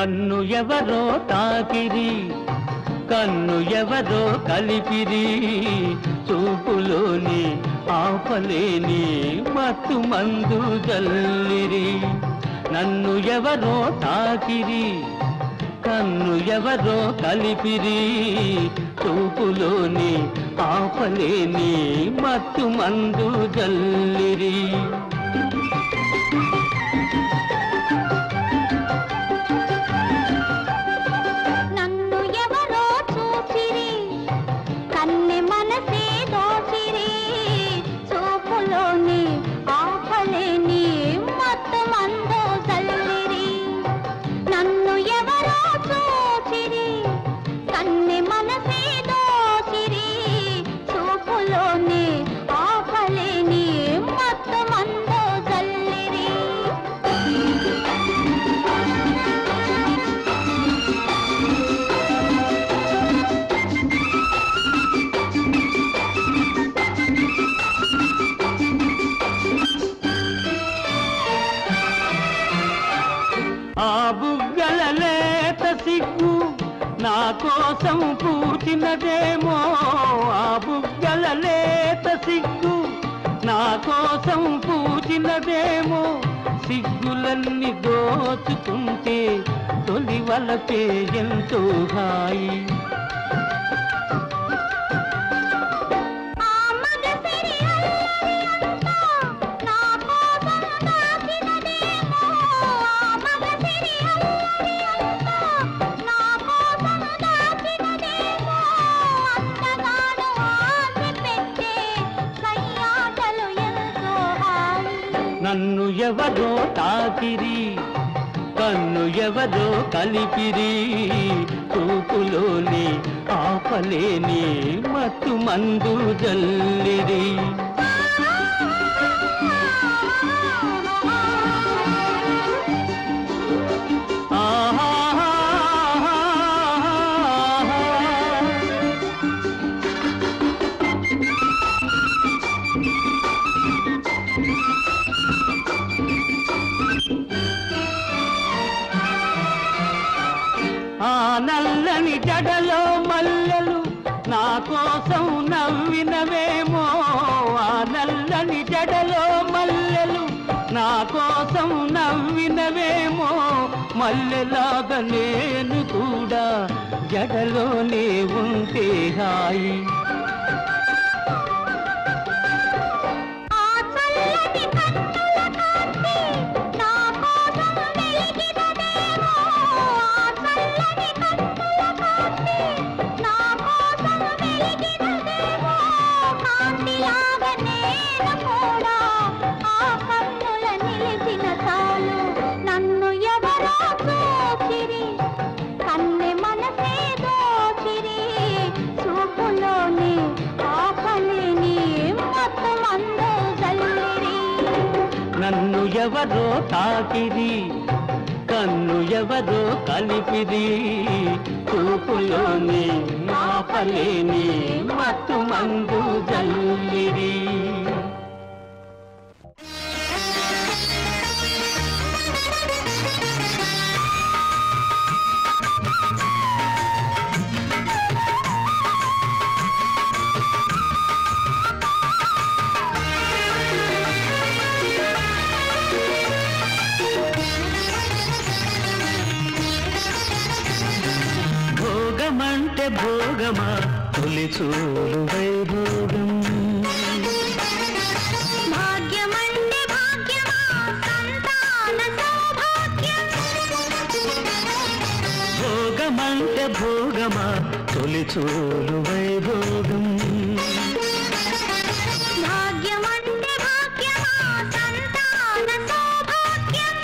నన్ను ఎవరో తాకిరి కన్ను ఎవరో కలిపిరి చూపులోని ఆపలేని మత్తు మందు జల్లిరి నన్ను ఎవరో తాకిరి కన్ను ఎవరో కలిపిరి చూపులోని ఆపలేని మత్తు మందు జల్లిరి నా కోసం పూచినదేమో ఆ బుగ్గల లేత సిగ్గు నా కోసం పూచినదేమో సిగ్గులన్నీ దోచుకుంటే తొలి వలపే ఎంతో హాయి నన్ను ఎవరో తాకిరి కన్ను ఎవరో కలిపిరి చూపులోని ఆపలేని మత్తు మందు జల్లిరి నల్లని జడలో మల్లెలు నా కోసం నవ్వినవేమో ఆ నల్లని జడలో మల్లెలు నా కోసం నవ్వినవేమో మల్లెలాగా నేను కూడా జడలోనే ఉంటే హాయి నన్ను ఎవరో తాకిరి కన్ను ఎవరో కలిపిరి చూపులోని ఆపలేని మత్తు మందు జల్లిరి భోగమంటే భోగమా తొలి చూలు వైభోగం భాగ్యమంటే భాగ్యమా సంతాన సౌభాగ్యం భోగమంటే భోగమా తొలి చూలు వైభోగం భాగ్యమంటే భాగ్యమా సంతాన సౌభాగ్యం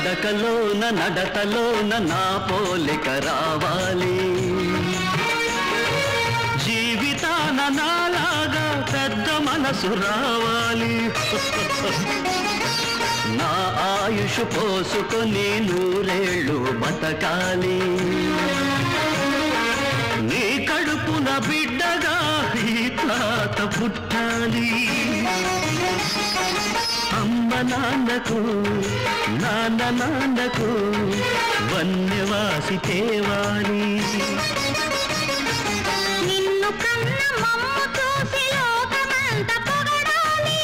నడకలోన నడతలోన నా పోలిక రావాలి, జీవితాన నాలాగా పెద్ద మనసు రావాలి, నా ఆయుష్ పోసుకొని నూరేళ్ళు బతకాలి, నీ కడుపున బిడ్డగా ఈ తాత పుట్టాలి, అమ్మ నాన్నకు నాన్న నాన్నకు వన్యవాసి తేవాలి, నిన్ను కన్న మమ్ము చూసి లోకమంత పొగడాలి,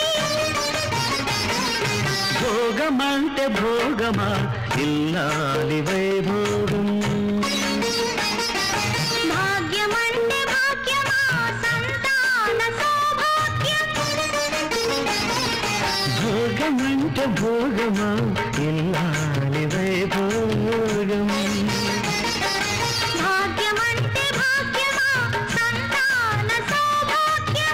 భోగమంటే భోగమా ఇల్లాలి వైభోగం, భాగ్యమంటే భాగ్యమా సంతాన సౌభాగ్యం, భోగమంటే భోగమా ఇల్లాలి వైభోగం, భాగ్యమంటే భాగ్యమా సంతాన సౌభాగ్యం.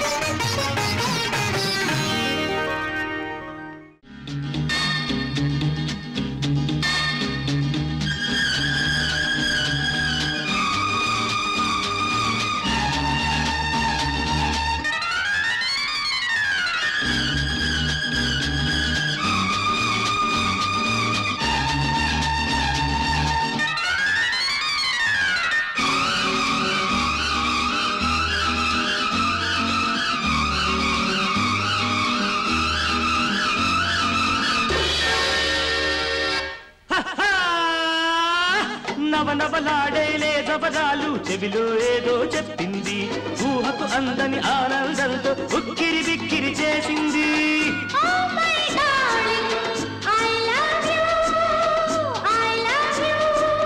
నవనవలాడేలే జబరాలు చెవిలో ఏదో చెప్పింది, ఊహకు అందని ఆనందంతో ఉక్కిరి బిక్కిరి చేసింది, Oh my darling, I love you, I love you.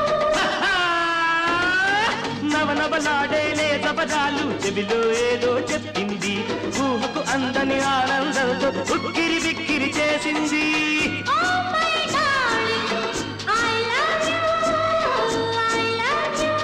నవనవలాడేలే జబరాలు చెవిలో ఏదో చెప్పింది, ఊహకు అందని ఆనందంతో ఉక్కిరి బిక్కిరి చేసింది, Oh my darling, I love you, I love you.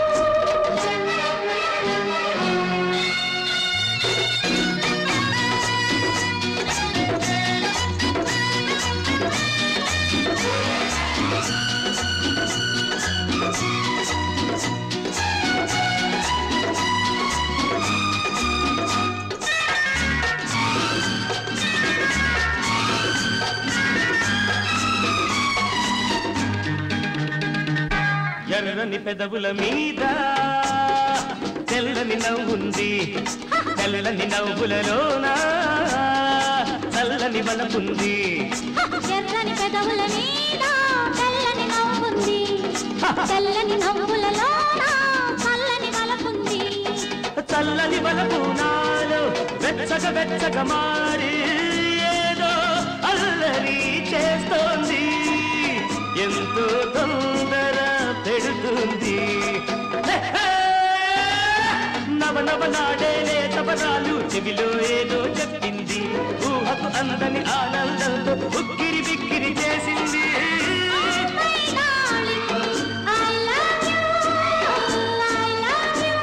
ఎర్రని పెదవుల మీద తెల్లని నవ్వుంది, తెల్లని నవ్వులలోన చల్లని బలపుంది, ఎర్రని పెదవుల మీద తెల్లని నవ్వుంది, తెల్లని నవ్వులలో చల్లని వలపుంది, చల్లని బలపు నాలో వెచ్చగ వెచ్చగ మారి ఏదో అల్లరి చేస్తోంది, ఎంతో తొందర పెడుతుంది, నవనవలాడేలే తపరాలు చెవిలో ఏదో చెప్పింది, ఊహకు అందని ఆనందంతో ఉక్కిరి బిక్కిరి చేసింది, My darling, I love you, I love you.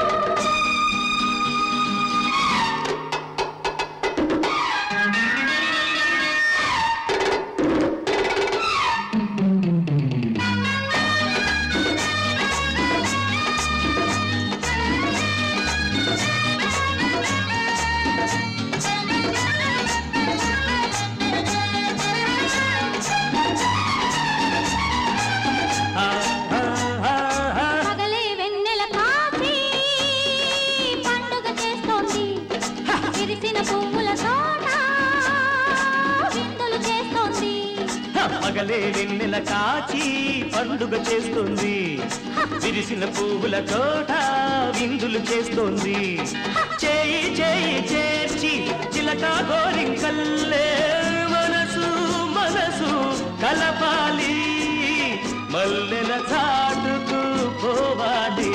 ఆ, ఆ, ఆ, ఆ. పగలే వెన్నెల కాచి పండుగ చేస్తోంది, విరిసిన పువ్వుల తోట విందులు చేస్తోంది, పగలే వెన్నెల కాచి పండుగ చేస్తుంది, విరిసిన పువ్వుల తోట విందులు చేస్తోంది, చేయి చేయి చేర్చి చిలక గోరింకల్లే మనసు మనసు కలపాలి, మల్లెల చాటుకు పోవాలి,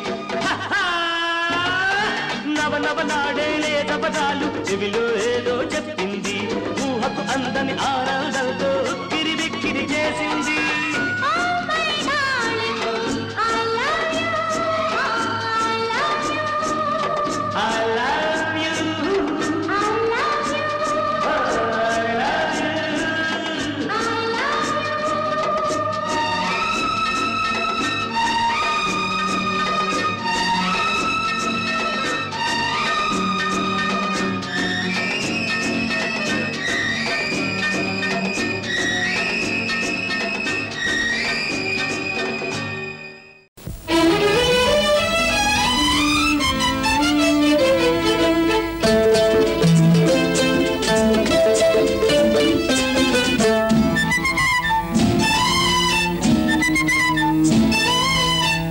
నవనవలాడేలే తపదాలు చెవిలో ఏదో చెప్పింది, ఊహకు అందని ఆనందంతో ఉక్కిరి బిక్కిరి చేసింది, Oh my darling, I love you, I love you, I love you, I love you, I love you. I love you.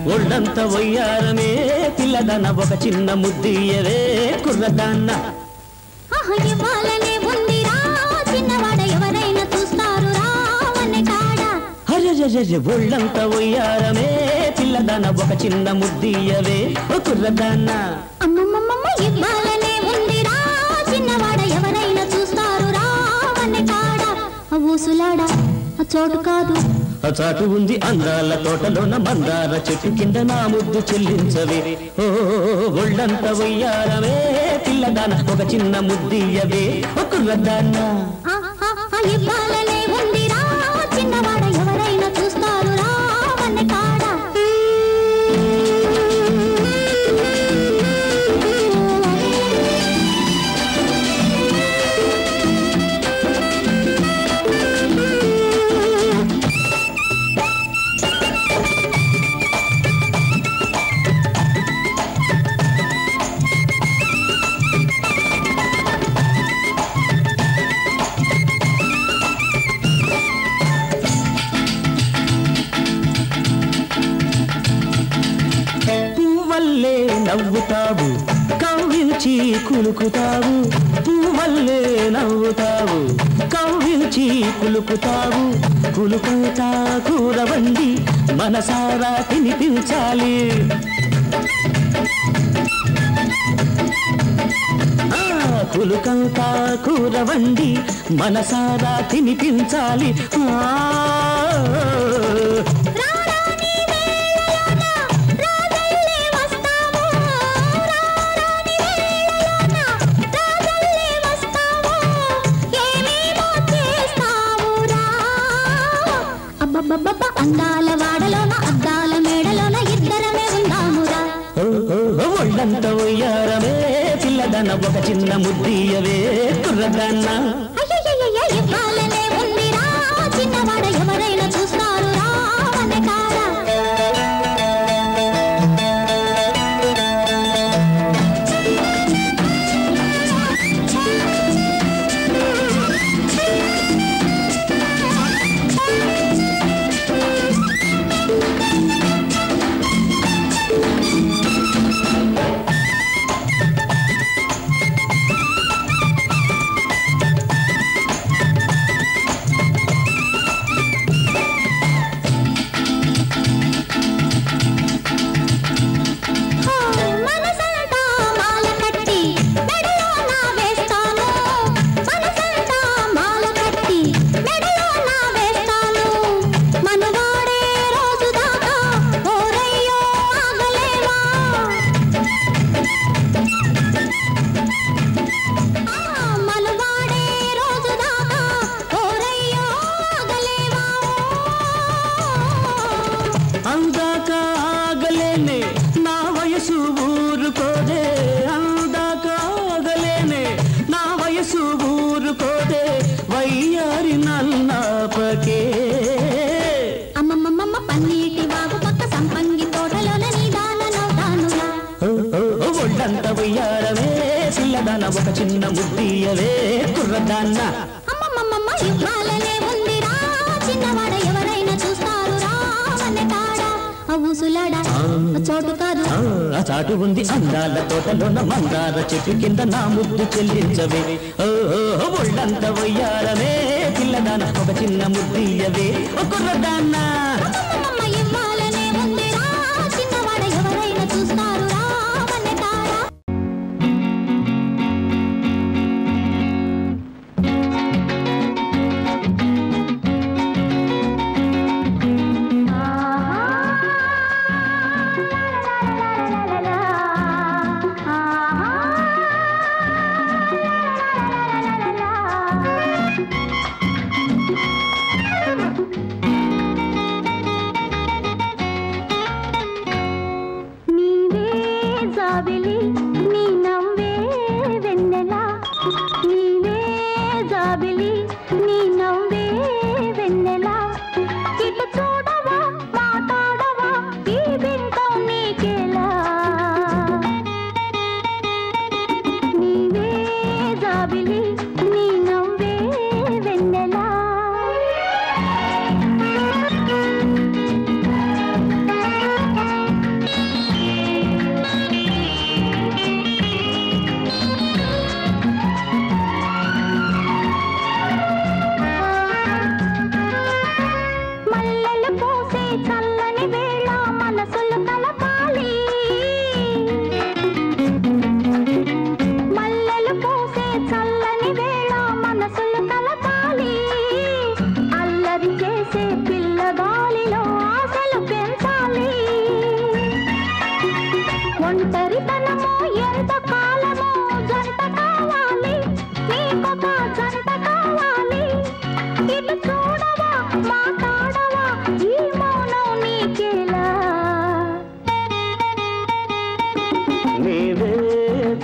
ఒళ్ళంత వయ్యారమే పిల్లదన ఒక చిన్న ముద్దియవే కుర్రదాన్న ఇవ్వాలనే ఉందిరా చిన్నవాడ ఎవరైనా చూస్తారు రావనే కాడ ఒళ్ళంత వయ్యారమే పిల్లదన ఒక చిన్న ముద్దియవే కుర్రదాన్న అమ్మమ్మమ్మ ఇవ్వాలనే ఉందిరా చిన్నవాడ ఎవరైనా చూస్తారు రావనే కాడ ఊసులాడ చోటు కాదు చాటు ఉంది అందాల తోటలోన మందార చెట్టు కింద నా ముద్దు చెల్లించవే ఓ ఒళ్ళంత వయ్యారమే పిల్లదాన ఒక చిన్న ముద్దియవే కుర్రదాన్న ఇవ్వాలనే ఉందిరా చిన్నవాడ ఎవరైనా చూస్తారు రావనే కాడ నవ్వుతావు కవ్వించి కులుకుతావు పువ్వల్లే నవ్వుతావు కవ్వించి కులుకుతావు కులుకుతా కూరవండి మనసారా తినిపించాలి కులుకంతా కూరవండి మనసారా తినిపించాలి అందాల వాడలోన అద్దాల మేడలోన ఇద్దరమే ఉందామురా ఒళ్ళంత వయ్యారమే పిల్లదన ఒక చిన్న ముద్దియవే కుర్రదాన్న ఇవ్వాలనే ఉందిరా చిన్నవాడ ఎవరైనా చూస్తారు రావనే కాడ అందాక ఆగలేనే నా వయసు ఊరుకోదే అందాక ఆగలేనే నా వయసు ఊరుకోదే వయ్యారి నల్లాపకే అమ్మమ్మమ్మ పన్నీటి వాగు పక్క సంపంగి తోటలోన నీదాన నవ్వుతానురా ఒళ్ళంత వయ్యారమే పిల్లదాన ఒక చిన్న ముద్దియవే కుర్రదాన్న అమ్మమ్మమ్మ ఇవ్వాలనే ఉందిరా చిన్నవాడ ఎవరైనా చూస్తారు రావనే కాడ ఊసులాడ చోటు కాదు చాటు ఉంది అందాల తోటలోన మందార చెట్టు కింద నా ముద్దు చెల్లించవే ఒళ్ళంత వయ్యారమే పిల్లదాన ఒక చిన్న ముద్దియవే కుర్రదాన్న ఇవ్వాలనే ఉందిరా చిన్నవాడ ఎవరైనా చూస్తారు రావనే కాడ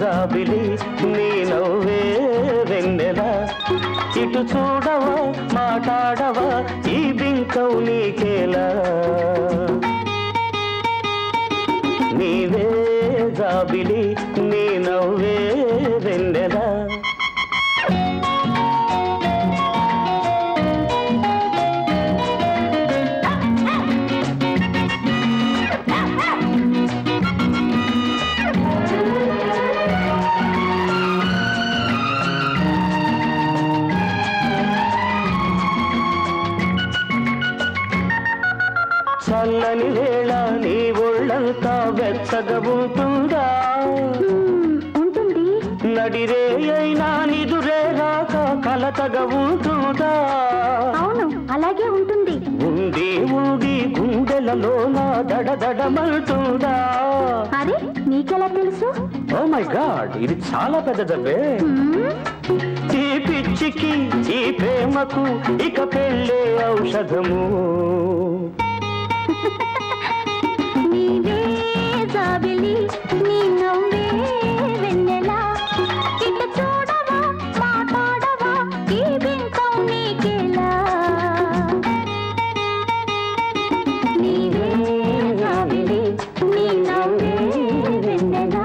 జాబిలి నీ నవ్వే వెన్నెల ఇటు చూడవా మాట్లాడవా ఈ బింకం నీకేలా నీవే జాబిలి నీ నవ్వే వెన్నెల చల్లని వేళ నీ ఒళ్ళంతా వెచ్చగా ఉంటుందా ఉంటుంది నడిరే అయినా నిదురే రాక కలతగా ఉంటుందా అవును అలాగే ఉంటుంది ఉంది ఉంది గుండెలలో నా దడదడమంటుందా అరే నీకెలా తెలుసు ఓ మై గాడ్ ఇది చాలా పెద్ద జబ్బే ఈ పిచ్చికి ఈ ప్రేమకు ఇక పెళ్ళే ఔషధము నీవే జాబిలి నీ నవ్వే వెన్నెల ఇటు చూడవా మాట్లాడవా ఈ బింకం నీకేలా నీవే జాబిలి నీ నవ్వే వెన్నెల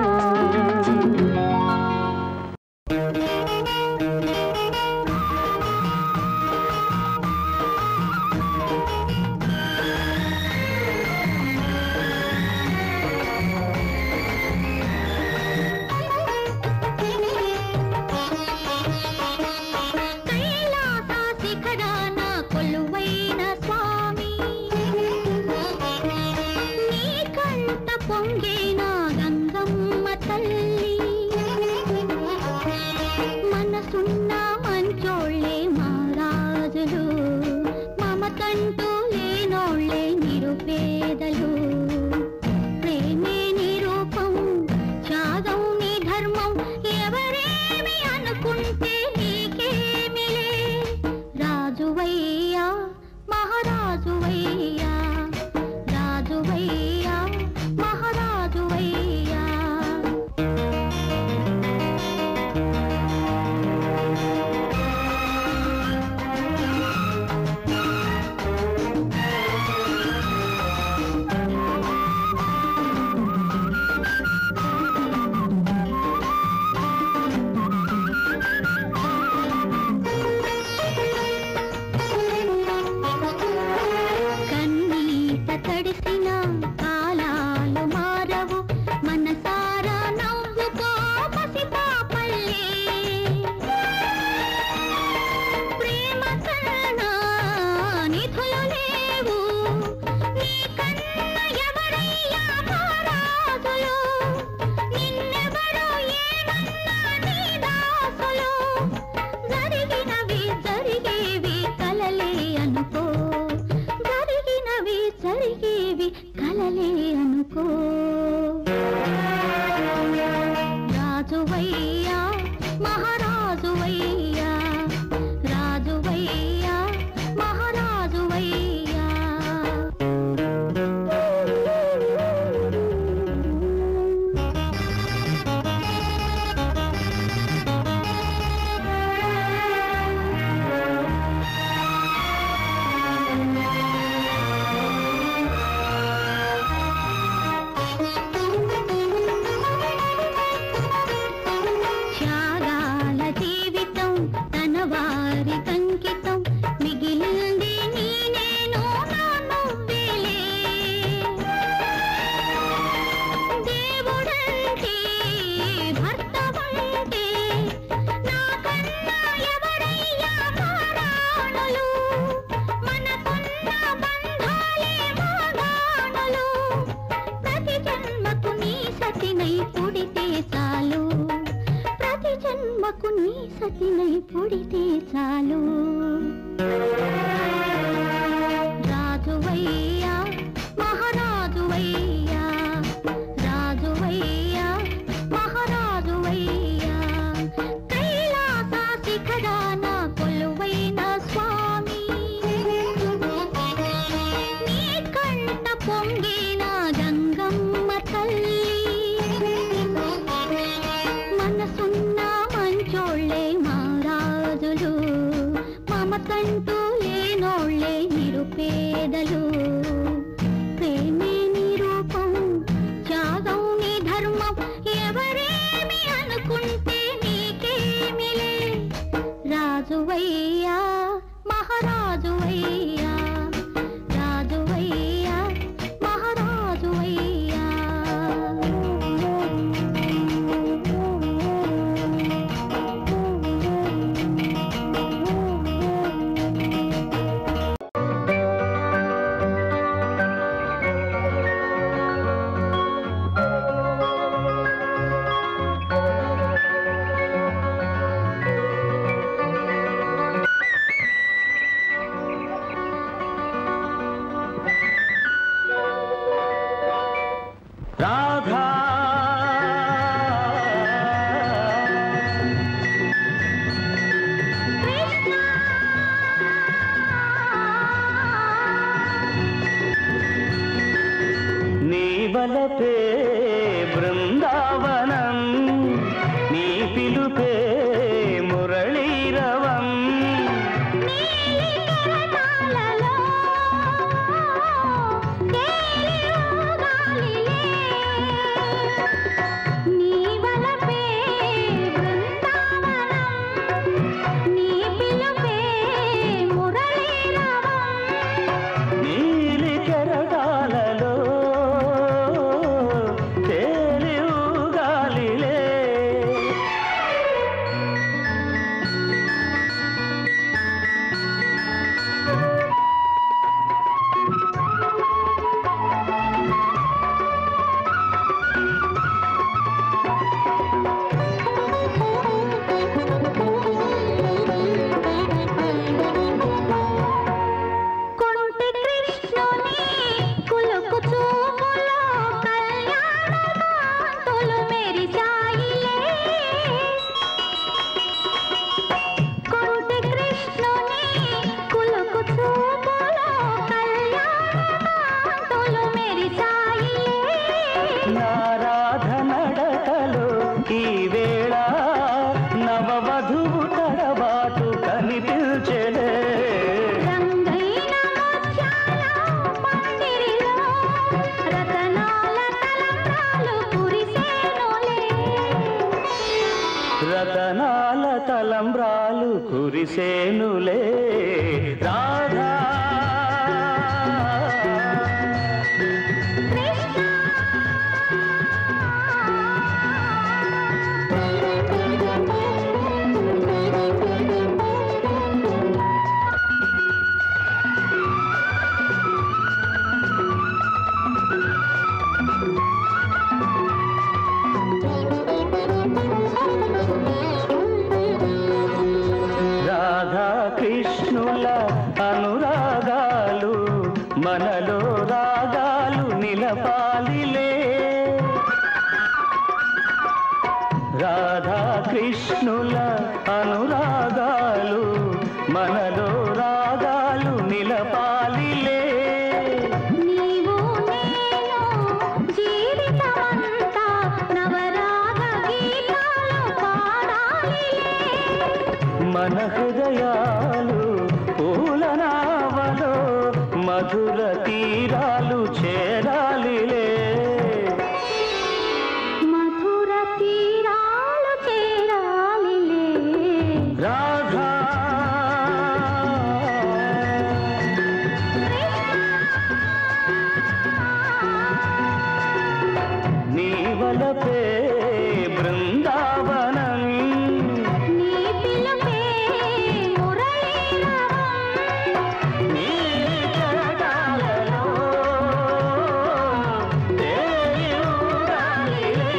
సతినై పుడితే చాలు రాజువయ్యా మహారాజువయ్యా రాజువయ్యా మహారాజువయ్యా కైలాస శిఖరాన కొలువైన స్వామి నీ కంట పొంగిన గంగమ్మ తల్లి రాధా నీవలపే బృందావనం నీ పిలుపే మురళీరవం నీలి కెరటాలలో తేలి ఊగాలిలే కొంటి కృష్ణుని కులుకు చూపులో కళ్యాణ కాంతులు మెరిశాయిలే కొంటి కృష్ణుని కులుకు చూపులో కళ్యాణ కాంతులు మెరిశాయిలే నారాధనడకలు ఈ వేళ నవవధువు తడబాటు కనిపించెలే రంగైన ముత్యాల పందిరిలో రతనాల తలంబ్రాలు కురిసేనులే రతనాల తలంబ్రాలు కురిసేనులే రాధా రాధా కృష్ణుల అనురాగాలు మనలో రాగాలు నిలపాలిలే రాధా కృష్ణుల అనురాగాలు మనలో రాగాలు నిలపాలిలే నీవు నేను జీవితమంతా నవరాగ గీతాలు పాడాలిలే మన హృదయాలు పూలనావలో మధుర తీరాలు చేరాలిలే మధుర తీరాలు చేరాలిలే రాధా నీవలపే బృందావనం నీ పిలుపే మురళీరవం నీ కెరటాలలో తేలి ఊగాలిలే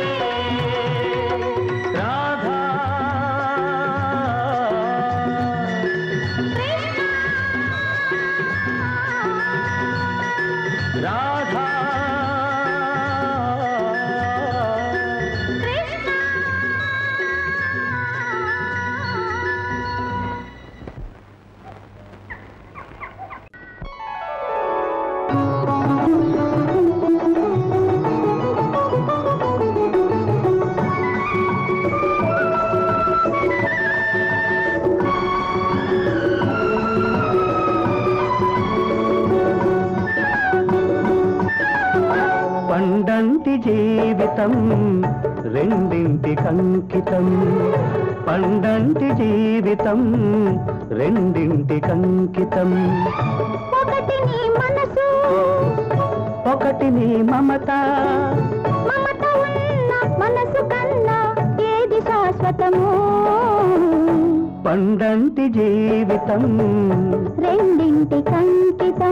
రాధా రాధా పండంటి జీవితం రెండింటికంకితం పండంటి జీవితం రెండింటికంకితం ఒకటి నీ మనసు ఒకటి నీ మమత మమత ఉన్న మనసు కన్నా ఏది శాశ్వతము పండంటి జీవితం రెండింటికంకితం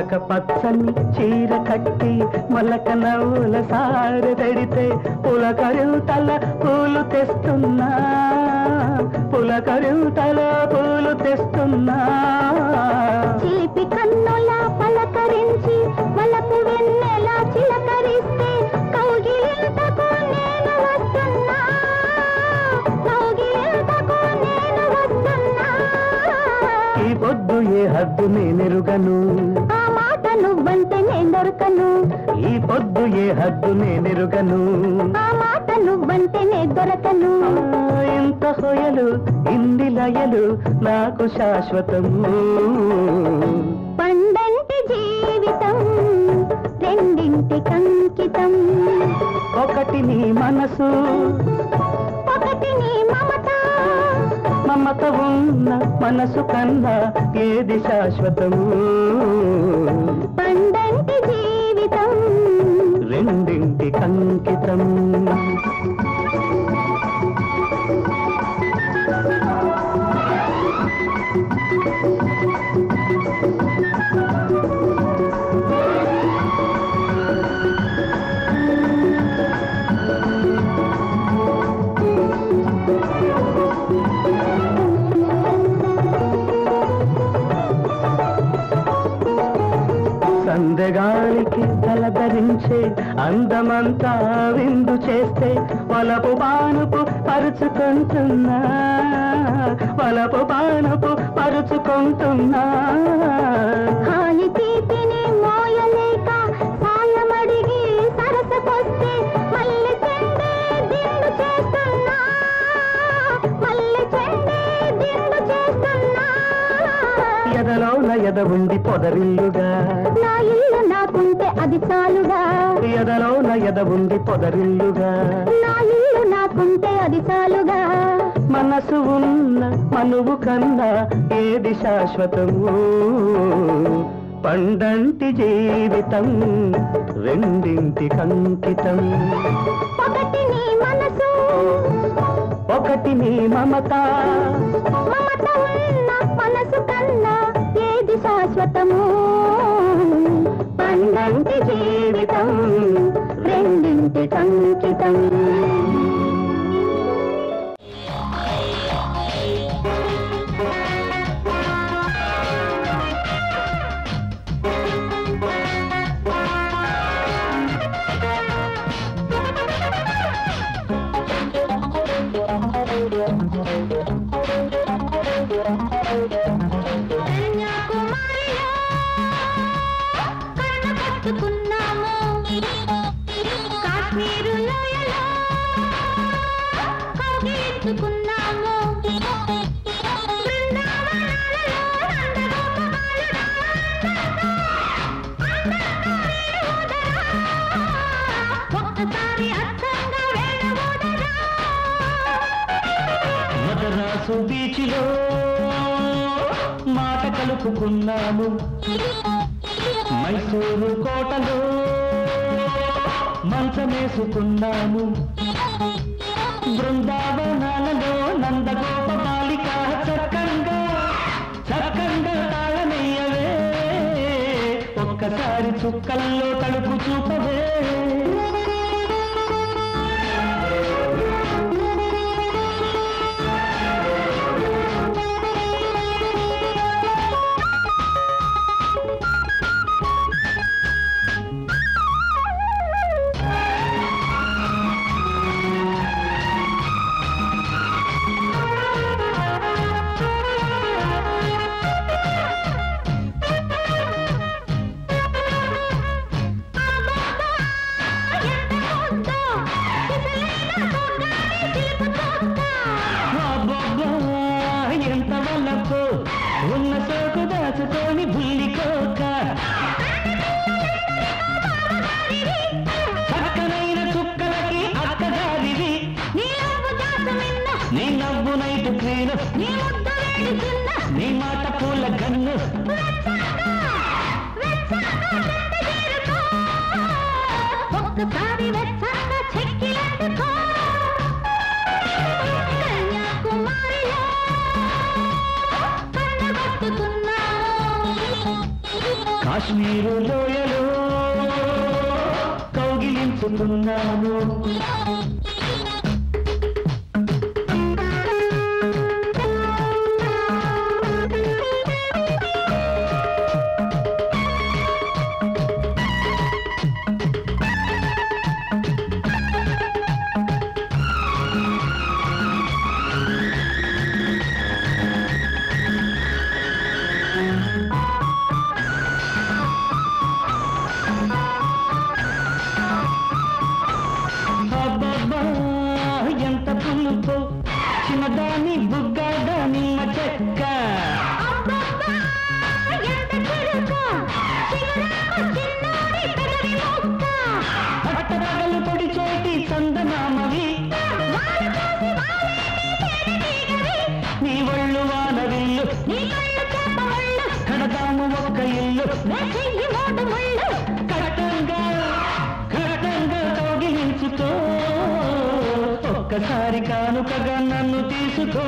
చిలక పచ్చని చీర కట్టి మొలక నవ్వుల సారెదడితే పులకరింతల పూలు తెస్తున్నా పులకరింతల పూలు తెస్తున్నా చిలిపి కన్నుల పలకరించి వలపు వెన్నెల చిలకరిస్తే కౌగిలింతకు నేను వస్తున్నా కౌగిలింతకు నేను వస్తున్నా ఈ పొద్దు ఏ హద్దు నేనెరుగను ఆ మాట నువ్వంటే నేను దొరకను ఈ పొద్దు ఏ హద్దు నేనెరుగను ఆ మాట నువ్వంటే నేను దొరకను ఇంత హొయలు ఇన్ని లయలు నాకు శాశ్వతము పండంటి జీవితం రెండింటికి అంకితం ఒకటి నీ మనసు ఒకటి నీ మమత మమత ఉన్న మనసు కన్నా ఏది శాశ్వతము పండంటి జీవితం రెండింటికి అంకితం సందెగాలికి తలధరించే అందమంతా విందు చేస్తే వలపు బానుపు పరుచుకుంటున్నా వలపు బానుపు పరుచుకుంటున్నా హాయి తీపిని మోయలేక సాయమడిగి సరసకొస్తే మల్లె చెండే దిండు చేస్తున్నా మల్లె చెండే దిండు చేస్తున్నా ఎదలోన ఎద ఉండి పొదరిల్లుగా నా ఇల్లు నాకుంటే అది చాలుగా ఎదలోన ఎద ఉండి పొదరిల్లుగా నా ఇల్లు నాకుంటే అది చాలుగా మనసు ఉన్న మనువు కన్నా ఏది శాశ్వతము పండంటి జీవితం రెండింటికి అంకితం ఒకటి నీ మనసు ఒకటి నీ మమత మమత ఉన్న మనసు కన్నా ఏది శాశ్వతము పండంటి జీవితం రెండింటికి అంకితం కాశ్మీరు లోయలో కౌగిలించుకున్నాము ఒక్కసారి అర్థంగా వేడబోదరా మదరాసు బీచ్లో మాట కలుపుకున్నాము మైసూరు కోటలో మంచమేసుకున్నాము బృందావనాలలో నందగోప బాలిక చక్కంగా చక్కంగా తాళమయ్యవే ఒక్కసారి చుక్కల్లో తలుపు చూపవే కాశ్మీరు లోయలో కౌగిలించుకున్నాను చిన్నదాని బుగ్గద నిమ్మ చెక్క పట్టరాగలు పొడి చేటి చందనామవి నీ ఒళ్ళు వానవిల్లు కడదాము ఒక్క ఇల్లు కటంగా కటంగా కౌగిలించుకో ఒక్కసారి కానుకగా నన్ను తీసుకో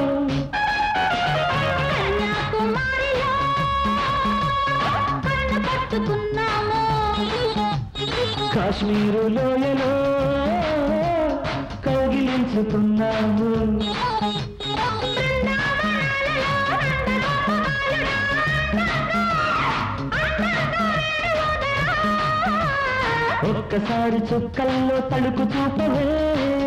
కాశ్మీరు లోయలో కౌగిలించుకున్నాము ఒక్కసారి చుక్కల్లో తడుకు చూపవే